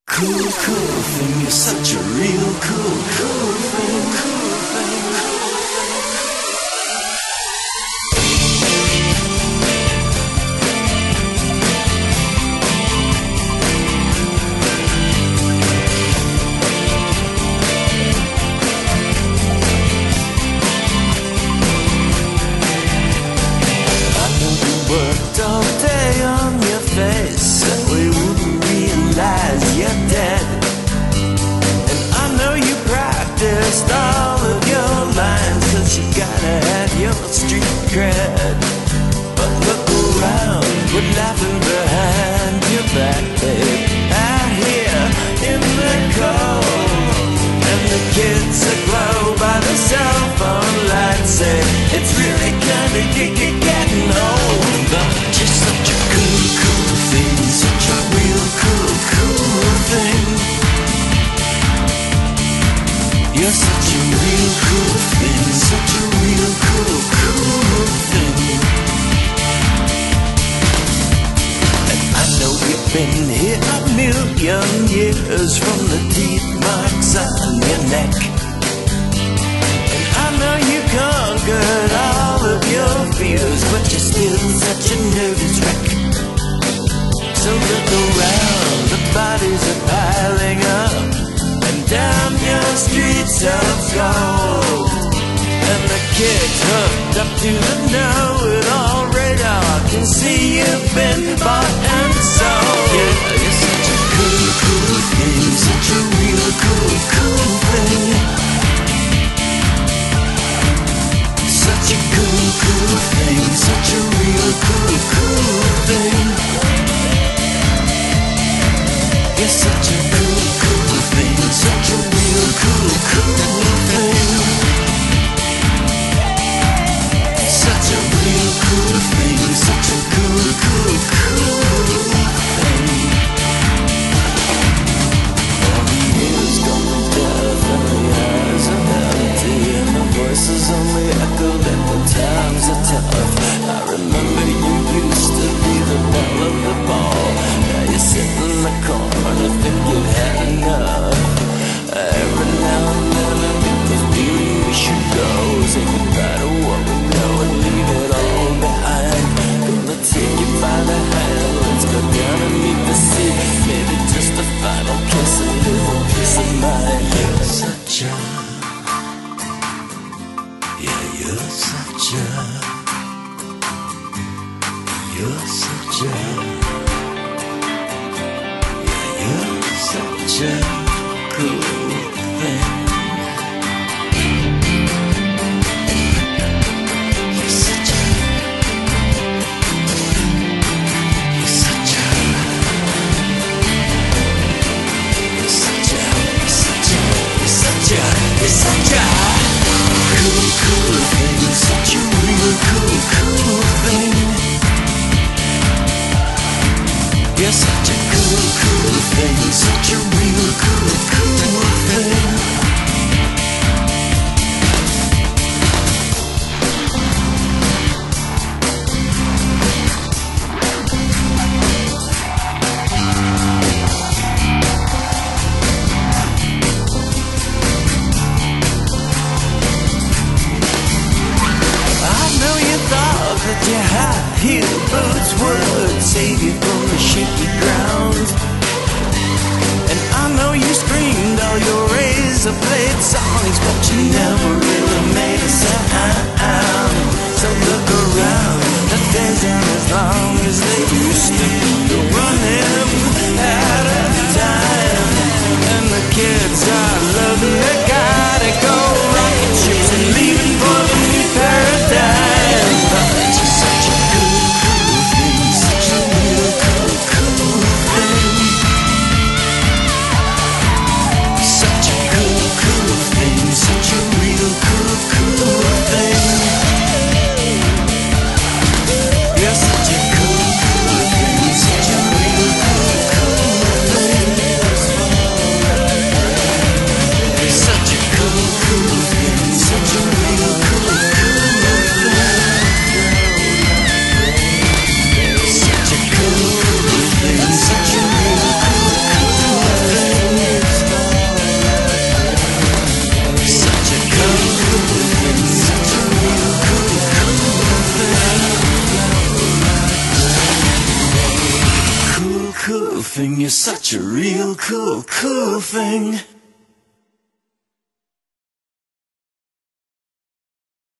Cool, cool thing, you're such a real cool, cool thing, cool thing. I know you worked all day on your face, so we wouldn't realize you're dead. And I know you practiced all of your lines, cause you gotta have your street cred. But look around, we're laughing behind your back, babe. Out here in the cold, and the kids aglow by the cell phone lights, say it's really kinda getting old. But you're such a cool, cool thing, such a real cool, cool thing. You're such a real cool thing, such a real cool, cool thing. And I know you've been here a million years from the teeth marks on your neck. And I know you conquered all of your fears, but you're still such a nervous wreck. So look around, the bodies are piling up, and down your streets of gold. And the kids hooked up to the know-it-all radar can see you've been bought and sold. Yeah, you're such a cool, cool thing, such a real cool, cool thing. Such a cool, cool thing, such a real cool, cool thing. You're such a cool, cool thing, such a real cool, cool thing. Such a real cool thing, such a cool, cool, cool thing. All the years gone deaf and the eyes are empty, and the voices only echoed at the times are tough. I remember you used to be the belle of the ball. Now you sit in the corner, think you've had enough. Every now and then I get the feeling we should go. Say goodbye to what we know and leave it all behind. Gonna take you by the hand, let's go down and meet the sea. Maybe just a final kiss, a little peace of mind. You're such a, yeah, you're such a, you're such a, yeah, you're such a cool thing. You're such a, you're such a, you're such a, you're such a, you're such a, you're such a cool, cool thing, such a real cool, cool thing. You're such a cool, cool thing, such a real cool, cool thing. I know you thought that your high-heel boots would save you from the shaky ground. And I know you screamed all your razor blade songs, but you never really made a sound. So look around, the days aren't as long as they used to be. You're running out of time, and the kids are loving the guy to go rocket ships and leaving for the new paradigm. But you're such a cool, cool thing, such a real cool, cool thing. Such a cool, cool thing, such a real thing. You're such a real cool thing.